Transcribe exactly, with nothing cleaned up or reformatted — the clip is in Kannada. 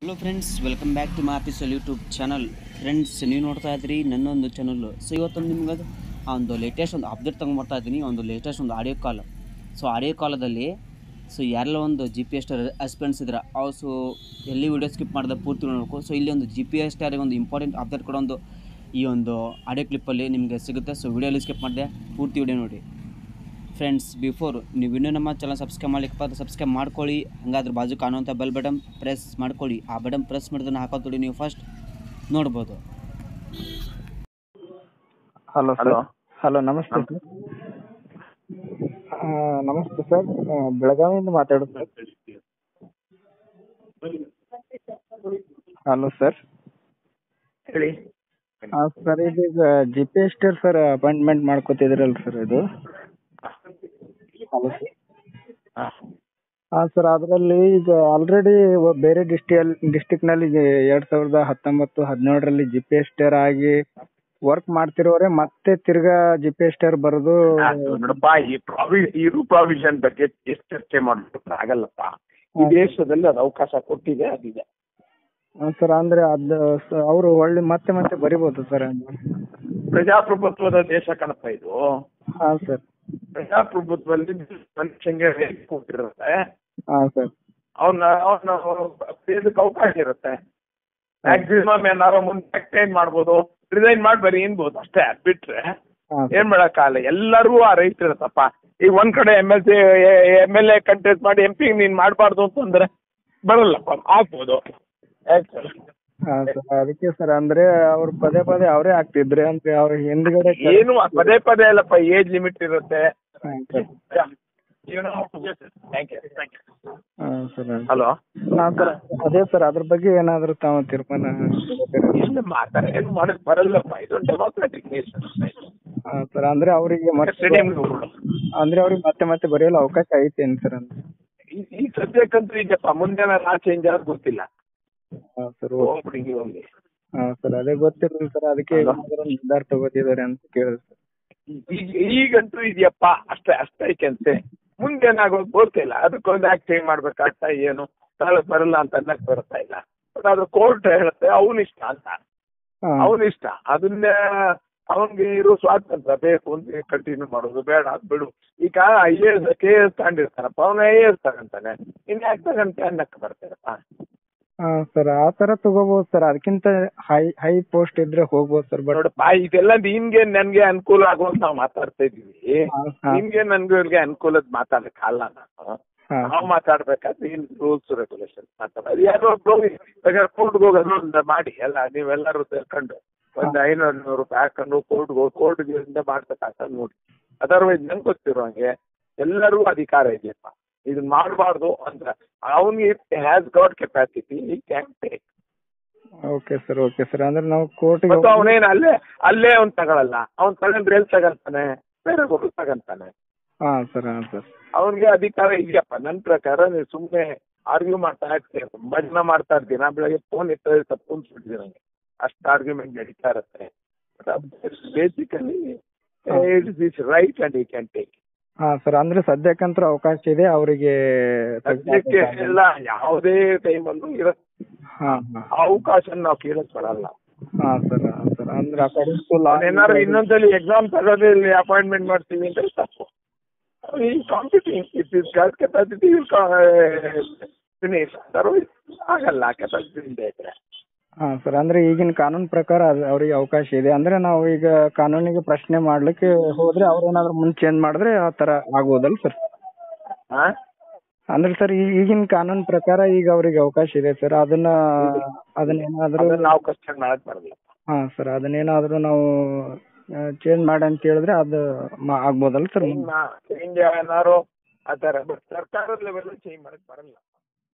Hello friends, welcome back to my official YouTube channel. Friends, ನೀವು ನೋಡ್ತಾ ಇದ್ರಿ ನನ್ನೊಂದು ಚಾನಲ್ಲು. ಸೊ ಇವತ್ತೊಂದು ನಿಮ್ಗೆ ಆ ಒಂದು ಲೇಟೆಸ್ಟ್ ಒಂದು ಅಪ್ಡೇಟ್ ತೊಗೊಂಡ್ಬರ್ತಾ ಇದ್ದೀನಿ, ಒಂದು ಲೇಟೆಸ್ಟ್ ಒಂದು ಆಡಿಯೋ ಕಾಲ್. ಸೊ ಆಡಿಯೋ ಕಾಲದಲ್ಲಿ ಸೊ ಯಾರೆಲ್ಲ ಒಂದು G P S T aspirants ಇದ್ರೆ ಅವು ಸೊ ಎಲ್ಲಿ ವಿಡಿಯೋ ಸ್ಕಿಪ್ ಮಾಡಿದ ಪೂರ್ತಿ ನೋಡಬೇಕು. ಸೊ ಇಲ್ಲಿ ಒಂದು ಜಿ ಪಿ ಎಸ್ ಟಿ ಒಂದು ಇಂಪಾರ್ಟೆಂಟ್ ಅಪ್ಡೇಟ್ ಕೂಡ ಒಂದು ಈ ಒಂದು ಆಡಿಯೋ ಕ್ಲಿಪ್ಪಲ್ಲಿ ನಿಮಗೆ ಸಿಗುತ್ತೆ. ಸೊ ವಿಡಿಯೋಲಿ ಸ್ಕಿಪ್ ಮಾಡಿದೆ, ಪೂರ್ತಿ ವಿಡಿಯೋ ನೋಡಿ. ಫ್ರೆಂಡ್ಸ್, ಬಿಫೋರ್ ನೀವು ಇನ್ನೂ ನಮ್ಮ ಚಾನಲ್ ಸಬ್ಸ್ಕ್ರೈಬ್ ಮಾಡ್ಲಿಕ್ಕೆ ಸಬ್ಸ್ಕ್ರೈಬ್ ಮಾಡ್ಕೊಳ್ಳಿ. ಹಾಗಾದ್ರೆ ಬಾಜು ಕಾಣುವಂಥ ಬೆಲ್ ಬಟನ್ ಪ್ರೆಸ್ ಮಾಡ್ಕೊಳ್ಳಿ. ಆ ಬಟನ್ ಪ್ರೆಸ್ ಮಾಡಿದ್ರೆ ಹಾಕೋತೀವಿ ನೀವು ಫಸ್ಟ್ ನೋಡ್ಬೋದು. ಹಲೋ ಹಲೋ ಹಲೋ ನಮಸ್ತೆ ಸರ್. ನಮಸ್ತೆ ಸರ್, ಬೆಳಗಾವಿಯಿಂದ ಮಾತಾಡೋದು. ಹಲೋ ಸರ್, ಹೇಳಿ. ಹಾಂ ಸರ್, ಇದೀಗ G P S T sir appointment ಮಾಡ್ಕೋತಿದ್ರಲ್ಲ ಸರ್ ಇದು. Hello sir. ಹಾಂ ಸರ್, ಅದರಲ್ಲಿ ಈಗ ಆಲ್ರೆಡಿ ಬೇರೆ ಡಿಸ್ಟಿಯಲ್ ಡಿಸ್ಟಿಕ್ನಲ್ಲಿ ಎರಡು ಸಾವಿರದ ಹತ್ತೊಂಬತ್ತು ಹದಿನೇಳರಲ್ಲಿ ಜಿ ಪಿ ಎಸ್ ಟಿ ಆಗಿ ವರ್ಕ್ ಮಾಡ್ತಿರೋರೆ ಮತ್ತೆ ತಿರ್ಗಾ ಜಿ ಪಿ ಎಸ್ ಟಿ ಬರೋದು. ನೋಡಪ್ಪ, ಈ ಪ್ರಾವಿ ಇರು ಪ್ರಾವಿಷನ್ ಬಗ್ಗೆ ಎಷ್ಟು ಚರ್ಚೆ ಮಾಡ್ಬಿಟ್ರೆ ಆಗಲ್ಲಪ್ಪ. ಈ ದೇಶದಲ್ಲಿ ಅದು ಅವಕಾಶ ಕೊಟ್ಟಿದೆ, ಅದಿದೆ. ಸರ್, ಅಂದ್ರೆ ಅದು ಅವರು ಒಳ್ಳೆ ಮತ್ತೆ ಮತ್ತೆ ಬರಿಬೋದು ಸರ್. ಪ್ರಜಾಪ್ರಭುತ್ವದ ದೇಶ ಕಣಪ್ಪ ಇದು. ಹಾಂ ಸರ್. ಪ್ರಜಾಪ್ರಭುತ್ವದಲ್ಲಿ ಮನುಷ್ಯಂಗೆ ಕೊಟ್ಟಿರುತ್ತೆ. ಹಾಂ ಸರ್. ಅವನ್ನ ಅವನ ಇದಕ್ಕೆ ಅವಕಾಶ ಇರುತ್ತೆ. ಮ್ಯಾಕ್ಸಿಮಮ್ ಏನಾರು ಮುಂದೆ ಏನ್ ಮಾಡ್ಬೋದು, ರಿಸೈನ್ ಮಾಡಿ ಬರೀ ಏನ್ಬೋದು ಅಷ್ಟೇ. ಬಿಟ್ರೆ ಏನ್ ಮಾಡಕ್ಕಾಗಲ್ಲ. ಎಲ್ಲರೂ ಆ ರೈಟ್ ಇರುತ್ತಪ್ಪ. ಈಗ ಒಂದ್ ಕಡೆ M L C M L A contest ಮಾಡಿ ಎಂ ಪಿ ನೀನ್ ಮಾಡಬಾರ್ದು ಅಂತಂದ್ರೆ ಬರಲ್ಲಪ್ಪ, ಆಗ್ಬೋದು. ಹಾಂ ಸರ್, ಅದಕ್ಕೆ ಸರ್ ಅಂದ್ರೆ ಅವ್ರು ಪದೇ ಪದೇ ಅವರೇ ಆಗ್ತಿದ್ರೆ ಅಂದ್ರೆ ಅವ್ರ ಹಿಂದ್ಗಡೆ ಏನು ಪದೇ ಪದೇ ಅಲ್ಲಪ್ಪ, ಏಜ್ ಲಿಮಿಟ್ ಇರುತ್ತೆ. ಹಲೋ. ಹಾಂ ಸರ್, ಅದೇ ಸರ್, ಅದ್ರ ಬಗ್ಗೆ ಏನಾದ್ರು ತಾವು ತೀರ್ಮಾನ ಏನು ಮಾತಾಡ ಏನು ಮಾಡಕ್ ಬರಲ್ಲಪ್ಪ, ಇದು ಡೆಮೋಕ್ರಾಟಿಕ್ ನೇಷನ್. ಹಾಂ ಸರ್, ಅಂದ್ರೆ ಅವರಿಗೆ ಮತ್ತೆ ಅಂದ್ರೆ ಅವ್ರಿಗೆ ಮತ್ತೆ ಮತ್ತೆ ಬರೆಯಲು ಅವಕಾಶ ಐತೇನು ಸರ್? ಅಂದ್ರೆ ಈ ಸದ್ಯಕ್ಕಂತೂ ಈಗಪ್ಪ, ಮುಂದೆ ನಾ ಚೇಂಜ್ ಆಗೋದು ಗೊತ್ತಿಲ್ಲ. ಹಾಂ ಸರ್. ಹೋಗ್ಬಿಡಿ ಹೋಗ್ಲಿ. ಹಾಂ ಸರ್, ಅದೇ ಗೊತ್ತಿರಲಿಲ್ಲ ಸರ್, ಅದಕ್ಕೆ ನಿರ್ಧಾರ ತಗೋತಿದ್ದಾರೆ ಅಂತ ಕೇಳಿದೆ ಸರ್. ಈಗ ಈಗಂತೂ ಇದೆಯಪ್ಪ, ಅಷ್ಟೇ ಅಷ್ಟೈಕಂತೆ. ಮುಂದೆ ಏನಾಗೋದು ಗೊತ್ತಿಲ್ಲ. ಅದಕ್ಕೊಂದು ಆಕ್ಟ್ ಚೇಂಜ್ ಮಾಡ್ಬೇಕಾಗ್ತಾ ಏನು ತಾಳಕ್ ಬರಲ್ಲ ಅಂತ ಅನ್ನಕ್ ಬರ್ತಾ ಇಲ್ಲ. ಬಟ್ ಅದು ಕೋರ್ಟ್ ಹೇಳುತ್ತೆ ಅವನ ಇಷ್ಟ ಅಂತ. ಅವನ ಇಷ್ಟ, ಅದನ್ನ ಅವನ್ಗೆ ಇರೋ ಸ್ವಾತಂತ್ರ್ಯ. ಬೇಕು ಅಂತ ಕಂಟಿನ್ಯೂ ಮಾಡೋದು, ಬೇಡ ಅದ್ ಬಿಡು. ಈಗ I A S K S ತಗೊಂಡಿರ್ತಾನಪ್ಪ, ಅವನ ಐ ಎ ಎಸ್ ತಗೊಂತಾನೆ, ಇನ್ ಯಾಕೆ ತಗೊಂತ ಅನ್ನಕ್ ಬರ್ತಾರಪ್ಪ. ಹಾಂ ಸರ್, ಆ ತರ ತಗೋಬಹುದು ಸರ್. ಅದಕ್ಕಿಂತ ಹೈ ಹೈ ಪೋಸ್ಟ್ ಇದ್ರೆ ಹೋಗ್ಬೋದು ಸರ್. ಬಟ್ ನೋಡಪ್ಪ, ಇದೆಲ್ಲ ನಿನ್ಗೆ ನನ್ಗೆ ಅನುಕೂಲ ಆಗುವಂತ ನಾವು ಮಾತಾಡ್ತಾ ಇದೀವಿ. ನಿಮ್ಗೆ ನನ್ಗೆ ಇವ್ರಿಗೆ ಅನುಕೂಲದ ಮಾತಾಡಕ್ ಅಲ್ಲ. ನಾನು ನಾವು ಮಾತಾಡ್ಬೇಕಾದ್ರೆ ಏನ್ ರೂಲ್ಸ್ ರೆಗ್ಯುಲೇಷನ್ ಮಾತಾಡೋದು. ಯಾರೋ ಕೋರ್ಟ್ಗೆ ಹೋಗೋದು ಮಾಡಿ ಎಲ್ಲ ನೀವೆಲ್ಲರೂ ಸೇರ್ಕೊಂಡು ಒಂದ್ ಐನೂರು ನೂರು ರೂಪಾಯಿ ಹಾಕೊಂಡು ಕೋರ್ಟ್ಗೆ ಹೋಗಿ ಕೋರ್ಟ್ಗೆ ಮಾಡ್ಬೇಕಾಗ್ತದೆ ನೋಡಿ. ಅದರ್ವೈಸ್ ನಂಗೆ ಗೊತ್ತಿರೋ ಹಂಗೆ ಎಲ್ಲರೂ ಅಧಿಕಾರ ಇದೆಯಪ್ಪ. ಇದನ್ನ ಮಾಡಬಾರ್ದು ಅಂತ ಅವನಿಗೆ has got capacity, he can take. Okay sir, okay sir. ಅಂದ್ರೆ ನಾವು ಕೋರ್ಟ್ಗೆ ಮತ್ತು ಅವನೇನು ಅಲ್ಲೇ ಅಲ್ಲೇ ಅವ್ನು ತಗೊಳಲ್ಲ. ಅವ್ನು ತಗೊಂಡ್ರೆ ಎಲ್ಲಿ ತಗೊಂತಾನೆ, ಬೇರೆ ಹೋಗಿ ತಗೊಂತಾನೆ. ಹಾಂ ಸರ್, ಹಾಂ ಸರ್. ಅವನಿಗೆ ಅಧಿಕಾರ ಇದೆಯಪ್ಪ. ನನ್ನ ಪ್ರಕಾರ ನೀವು ಸುಮ್ಮನೆ ಆರ್ಗ್ಯೂ ಮಾಡ್ತಾ ಇರ್ತೀರಿ. ತುಂಬಾ ಜನ ಮಾಡ್ತಾ ಇರ್ತೀನಿ. ನಾ ಬೆಳಗ್ಗೆ ಫೋನ್ ಇರ್ತದೆ, ತಪ್ಪು ಅನ್ಸ್ಬಿಟ್ಟಿದೆ ನನಗೆ. ಅಷ್ಟು ಆರ್ಗ್ಯುಮೆಂಟ್ ನಡೀತಾ ಇರುತ್ತೆ. Basically it is right and you can take. ಹಾಂ ಸರ್, ಅಂದ್ರೆ ಸದ್ಯಕ್ಕಂತೂ ಅವಕಾಶ ಇದೆ ಅವರಿಗೆ. ಸದ್ಯಕ್ಕೆ ಎಲ್ಲ ಯಾವುದೇ ಟೈಮಲ್ಲೂ ಇರುತ್ತೆ. ಹಾಂ ಹಾಂ, ಅವಕಾಶ ನಾವು ಕೇಳಕ್ ಬರಲ್ಲ. ಹಾಂ ಸರ್, ಹಾಂ ಸರ್. ಅಂದ್ರೆ ಅಕಾರ್ಡಿಂಗ್ ಟು ಲಾ ಏನಾದ್ರು ಇನ್ನೊಂದ್ಸಲಿ ಎಕ್ಸಾಮ್ ತಗೋದ್ರಲ್ಲಿ ಅಪಾಯಿಂಟ್ಮೆಂಟ್ ಮಾಡ್ತೀವಿ ಅಂದ್ರೆ ತಪ್ಪು. ಈ competing it is capacity finish, otherwise ಆಗಲ್ಲ. ಕೆಪಾಸಿಟಿ ಇಲ್ಲದೆ ಇದ್ರೆ. ಹಾಂ ಸರ್, ಅಂದ್ರೆ ಈಗಿನ ಕಾನೂನು ಪ್ರಕಾರ ಅದು ಅವ್ರಿಗೆ ಅವಕಾಶ ಇದೆ. ಅಂದ್ರೆ ನಾವು ಈಗ ಕಾನೂನಿಗೆ ಪ್ರಶ್ನೆ ಮಾಡ್ಲಿಕ್ಕೆ ಹೋದ್ರೆ ಅವ್ರು ಏನಾದ್ರು ಮುಂದೆ ಚೇಂಜ್ ಮಾಡಿದ್ರೆ ಆ ತರ ಆಗೋದಲ್ಲ ಸರ್? ಅಂದ್ರೆ ಸರ್, ಈಗಿನ ಕಾನೂನು ಪ್ರಕಾರ ಈಗ ಅವ್ರಿಗೆ ಅವಕಾಶ ಇದೆ ಸರ್. ಅದನ್ನ ಅದನ್ನೇನಾದ್ರೂ ನಾವು ಕ್ವಶನ್ ಮಾಡಕ್ ಬರಲ್ಲ. ಹಾಂ ಸರ್, ಅದನ್ನೇನಾದ್ರೂ ನಾವು ಚೇಂಜ್ ಮಾಡಿ ಅಂತ ಹೇಳಿದ್ರೆ ಅದು ಆಗ್ಬೋದಲ್ಲ ಸರ್? ಚೇಂಜ್ ಏನಾರು ಆ ತರ ಸರ್ಕಾರದ ಲೆವೆಲ್ ಚೇಂಜ್ ಮಾಡಕ್ ಬರಲ್ಲ.